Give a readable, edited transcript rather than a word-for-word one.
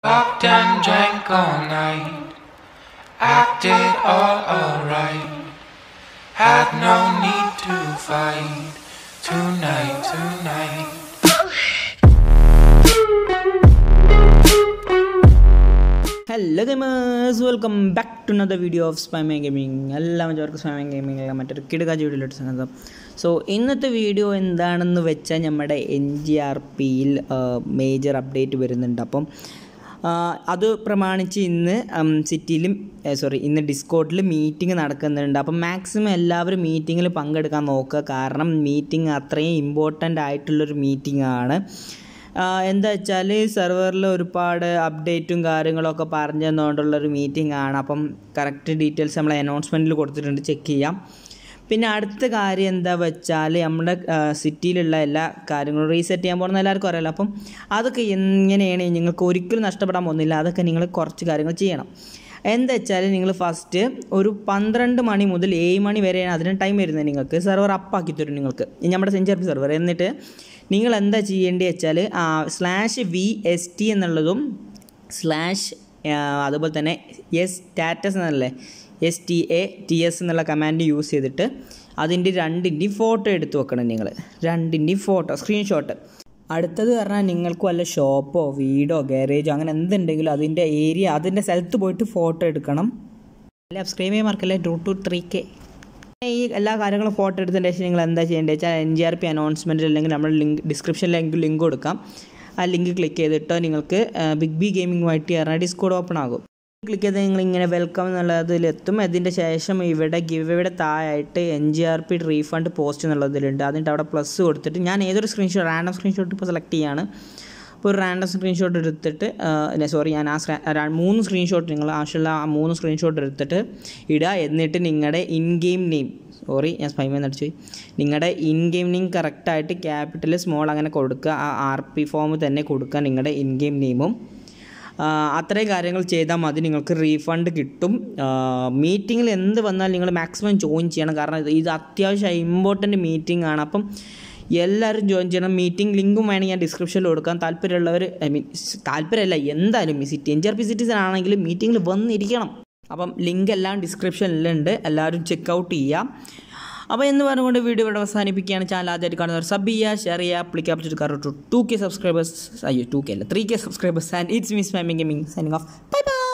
Walked and drank all night, acted all alright. Had no need to fight tonight. Hello gamers, welcome back to another video of famee gaming. എല്ലാവർക്കും famee gaming മറ്റൊരു കിടുകാച്ച വീഡിയോയിലോട്ട് സ്വാഗതം. So ഇന്നത്തെ video എന്താണെന്ന് വെച്ചാൽ നമ്മുടെ NGRPയിൽ major update വരുന്നുണ്ട്. അപ്പം അത് പ്രമാണിച്ച് ഇന്ന് ഇന്ന് ഡിസ്കോഡിൽ മീറ്റിംഗ് നടക്കുന്നുണ്ട്. അപ്പം മാക്സിമം എല്ലാവരും മീറ്റിങ്ങിൽ പങ്കെടുക്കാൻ നോക്കുക. കാരണം മീറ്റിംഗ് അത്രയും ഇമ്പോർട്ടൻ്റ് ആയിട്ടുള്ളൊരു മീറ്റിംഗ് ആണ്. എന്താ വെച്ചാൽ സെർവറിൽ ഒരുപാട് അപ്ഡേറ്റും കാര്യങ്ങളൊക്കെ പറഞ്ഞു തന്നുകൊണ്ടുള്ളൊരു മീറ്റിംഗ് ആണ്. അപ്പം കറക്റ്റ് ഡീറ്റെയിൽസ് നമ്മൾ അനൗൺസ്മെൻറ്റിൽ കൊടുത്തിട്ടുണ്ട്, ചെക്ക് ചെയ്യാം. പിന്നെ അടുത്ത കാര്യം എന്താ വെച്ചാൽ നമ്മുടെ സിറ്റിയിലുള്ള എല്ലാ കാര്യങ്ങളും റീസെറ്റ് ചെയ്യാൻ പോകുന്ന എല്ലാവർക്കും അറിയാലോ. അപ്പം അതൊക്കെ എങ്ങനെയാണ് നിങ്ങൾക്ക് ഒരിക്കലും നഷ്ടപ്പെടാൻ പോകുന്നില്ല. അതൊക്കെ നിങ്ങൾ കുറച്ച് കാര്യങ്ങൾ ചെയ്യണം. എന്താ വെച്ചാൽ നിങ്ങൾ ഫസ്റ്റ് ഒരു 12 മണി മുതൽ 7 മണി വരെയാണ് അതിന് ടൈം വരുന്നത്. നിങ്ങൾക്ക് സെർവർ അപ്പാക്കി തരും നിങ്ങൾക്ക് നമ്മുടെ Ngrp സെർവർ. എന്നിട്ട് നിങ്ങൾ എന്താ ചെയ്യേണ്ടത് വെച്ചാൽ /VST എന്നുള്ളതും അതുപോലെ തന്നെ സ്റ്റാറ്റസ് എന്നല്ലേ STATS എന്നുള്ള കമാൻഡ് യൂസ് ചെയ്തിട്ട് അതിൻ്റെ രണ്ടിൻ്റെയും ഫോട്ടോ എടുത്ത് വെക്കണം. നിങ്ങൾ രണ്ടിൻ്റെയും ഫോട്ടോ സ്ക്രീൻഷോട്ട്. അടുത്തത് പറഞ്ഞാൽ നിങ്ങൾക്ക് വല്ല ഷോപ്പോ വീടോ ഗാരേജോ അങ്ങനെ എന്തുണ്ടെങ്കിലും അതിൻ്റെ ഏരിയ അതിൻ്റെ സ്ഥലത്ത് പോയിട്ട് ഫോട്ടോ എടുക്കണം. സബ്സ്ക്രൈബ് ചെയ്യാൻ മറക്കല്ലേ. 3K ഈ എല്ലാ കാര്യങ്ങളും ഫോട്ടോ എടുത്തതിന് ശേഷം നിങ്ങൾ എന്താ ചെയ്യേണ്ടത് വെച്ചാൽ NGRP അനൗൺസ്മെൻറ്റിൽ അല്ലെങ്കിൽ നമ്മൾ ഡിസ്ക്രിപ്ഷനിലേക്ക് ലിങ്ക് കൊടുക്കാം. ആ ലിങ്ക് ക്ലിക്ക് ചെയ്തിട്ടോ നിങ്ങൾക്ക് BIGB ഗെയിമിങ്ങുമായിട്ട് പറഞ്ഞാൽ ഡിസ്കോഡ് ഓപ്പൺ ആകും. ക്ലിക്ക് ചെയ്ത് നിങ്ങളിങ്ങനെ വെൽക്കം എന്നുള്ളതിലെത്തും. അതിൻ്റെ ശേഷം ഇവിടെ ഗിവയുടെ താഴായിട്ട് NGRP റീഫണ്ട് പോസ്റ്റ് എന്നുള്ളതിലുണ്ട്. അതിൻ്റെ അവിടെ പ്ലസ് കൊടുത്തിട്ട് ഞാൻ ഏതൊരു റാൻഡം സ്ക്രീൻഷോട്ട് ഇപ്പോൾ സെലക്ട് ചെയ്യാണ്. ഇപ്പോൾ ഒരു റാൻഡം സ്ക്രീൻഷോട്ട് എടുത്തിട്ട് ഞാൻ 3 സ്ക്രീൻഷോട്ട് നിങ്ങൾ ആവശ്യമുള്ള 3 സ്ക്രീൻഷോട്ട് എടുത്തിട്ട് ഇടുക. എന്നിട്ട് നിങ്ങളുടെ ഇൻ ഗെയിം നെയിം ഞാൻ സ്പൈമെന്ന് അടിച്ചു നിങ്ങളുടെ ഇൻ ഗെയിം നെയിം കറക്റ്റായിട്ട് ക്യാപിറ്റൽ സ്മോൾ അങ്ങനെ കൊടുക്കുക. ആ RP ഫോം തന്നെ കൊടുക്കുക നിങ്ങളുടെ ഇൻ ഗെയിം നെയിമും. അത്രയും കാര്യങ്ങൾ ചെയ്താൽ മതി, നിങ്ങൾക്ക് റീഫണ്ട് കിട്ടും. മീറ്റിങ്ങിൽ എന്ത് വന്നാലും നിങ്ങൾ മാക്സിമം ജോയിൻ ചെയ്യണം. കാരണം ഇത് അത്യാവശ്യം ഇമ്പോർട്ടൻറ്റ് മീറ്റിംഗ് ആണ്. അപ്പം എല്ലാവരും ജോയിൻ ചെയ്യണം. മീറ്റിംഗ് ലിങ്കും വേണമെങ്കിൽ ഞാൻ ഡിസ്ക്രിപ്ഷനിൽ കൊടുക്കാം. താല്പര്യമുള്ളവർ താല്പര്യമല്ല എന്തായാലും NGRP സിറ്റിസൺ ആണെങ്കിലും മീറ്റിങ്ങിൽ വന്നിരിക്കണം. അപ്പം ലിങ്ക് എല്ലാം ഡിസ്ക്രിപ്ഷനിലുണ്ട്, എല്ലാവരും ചെക്കൗട്ട് ചെയ്യാം. അപ്പോൾ എന്ന് പറഞ്ഞുകൊണ്ട് വീഡിയോ ഇവിടെ അവസാനിപ്പിക്കുകയാണ്. ചാനൽ ആദ്യമായിട്ട് കാണുന്നവർ സബ് ചെയ്യുക, ഷെയർ ചെയ്യുക, അപ്ലിക്കാപ്പിച്ചിട്ട് 2K subscribers 3K subscribers and it's me famee gaming signing off. Bye bye.